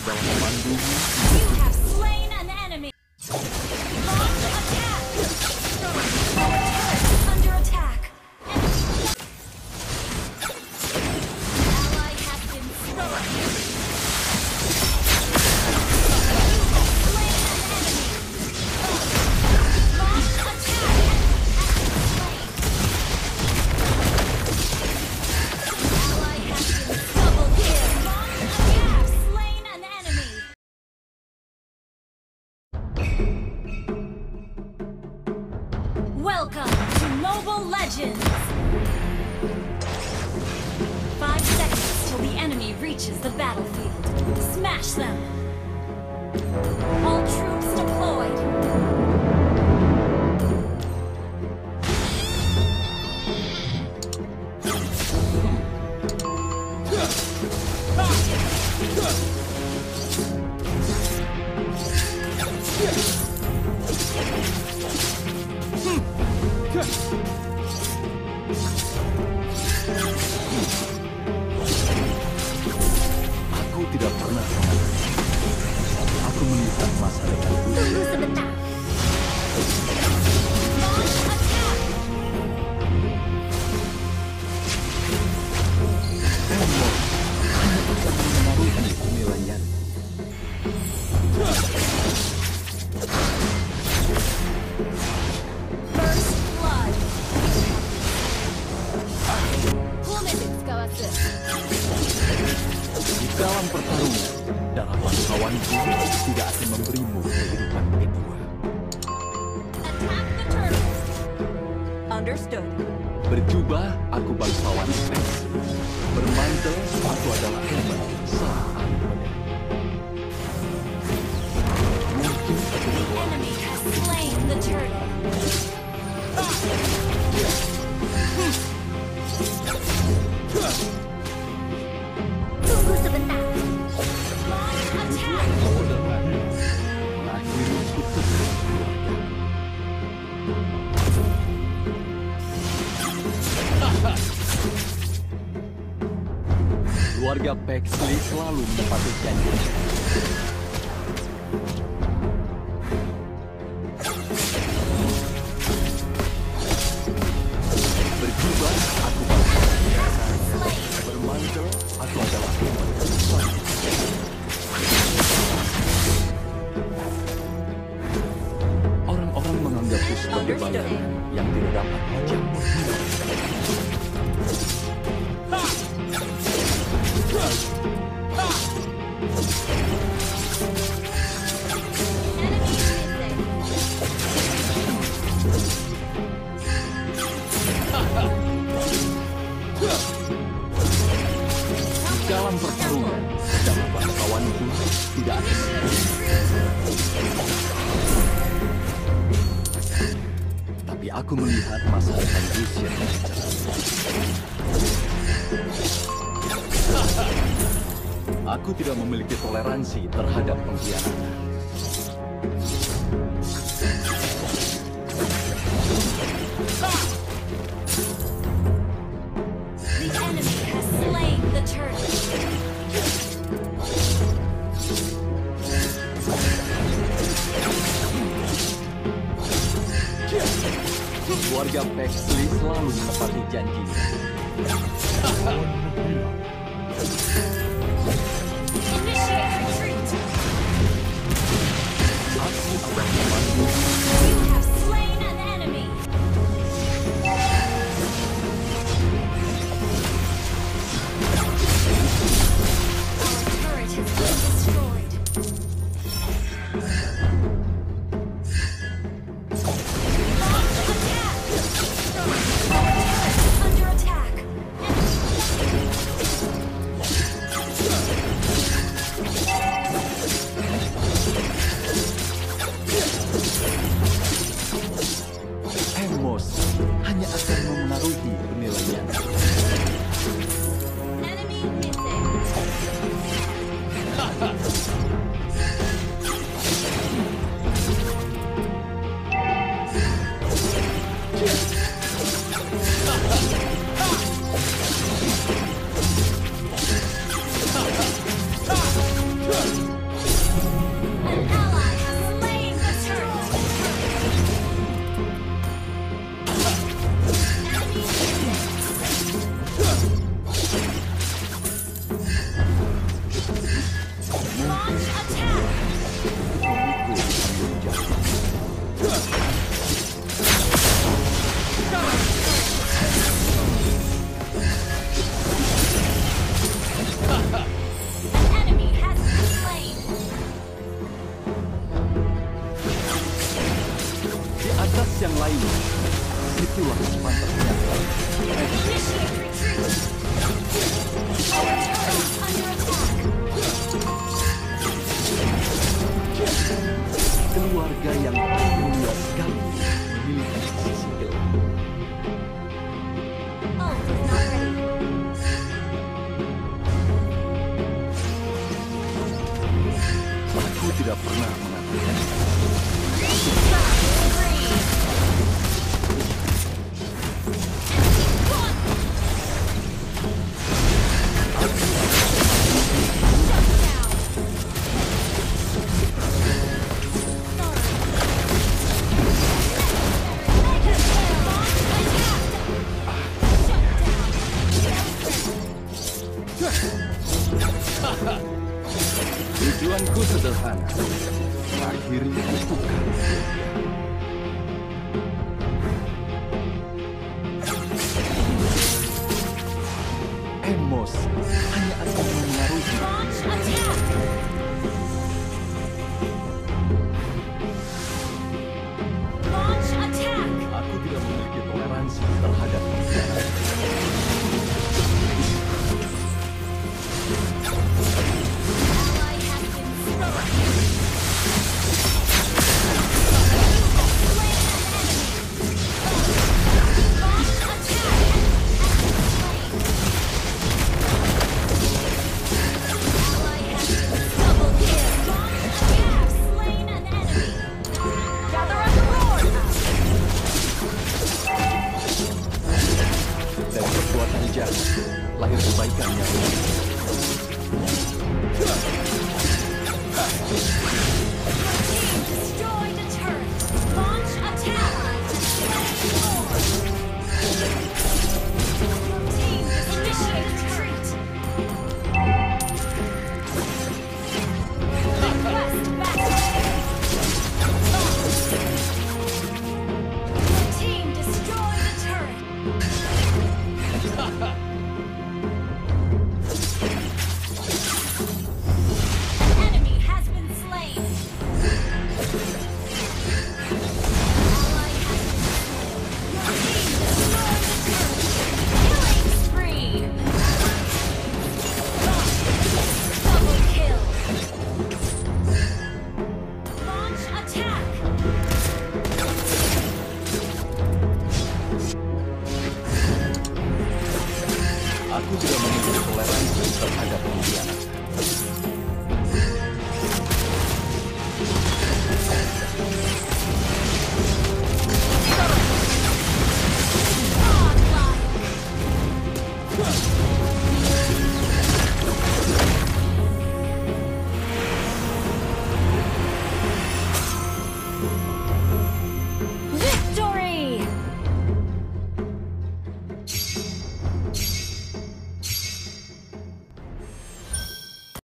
adalah pemandumu. You have slain an enemy. Launch attack. Our turret is under attack. Ally has been slain. Welcome to Mobile Legends! 5 seconds till the enemy reaches the battlefield. Smash them! All troops deployed! Aku tidak pernah aku melihat masa depan. Tunggu sebentar. Launch attack. Hanya akan menaruhi penilaian. First blood. Di dalam pertarungan, darah bangsawanku tidak akan memberimu kehidupan kedua. Attack the turtle. Understood. Berjubah, aku bangsawan Sphinx. Bermantel, aku adalah Herman, sang anggota. The enemy has slain the turtle. Tunggu sebentar. Launch attack. Akhirku tetap keluarga Pexley selalu menepati janji. Berjubah, aku bangsawan biasa. Bermantel, aku adalah Herman. Orang-orang menganggapku sebagai bayangan yang tidak dapat dicampur. Dalam pertarungan, darah bangsawanku tidak akan tapi aku melihat masa depan Rusia. Aku tidak memiliki toleransi terhadap pengkhianatan. The enemy has slain the turtle. Keluarga Pexley selalu menepati janjinya. Initiate retreat. Aku akan membantu. You have slain an enemy. Our turret has been destroyed. Launch attack. Our turret is under attack. Emosi hanya akan memengaruhi penilaian. Enemy missing. naga yang paling mulia sekali memiliki sisi gelap. Ult is not ready. Aku tidak pernah mengatakan tujuanku sederhana, mengakhiri kutukan. Emosi hanya akan mengaruhi. Launch attack! Launch attack! Aku tidak memiliki toleransi terhadap pengkhianat. Ally has been slain. Launch attack! Ally has been double kill. Launch attack! Slain an enemy. Gather up the roar! Dari kekuatan jahat, lahir kebaikan yang Destroyed a turret. Launch attack. Your team initiate retreat. Request battle. Your team destroyed a turret. An enemy has been slain. Ally has been slain. Your team destroyed a turret. Killing spree. Double kill. Launch attack. aku tidak memiliki toleransi terhadap pengkhianat.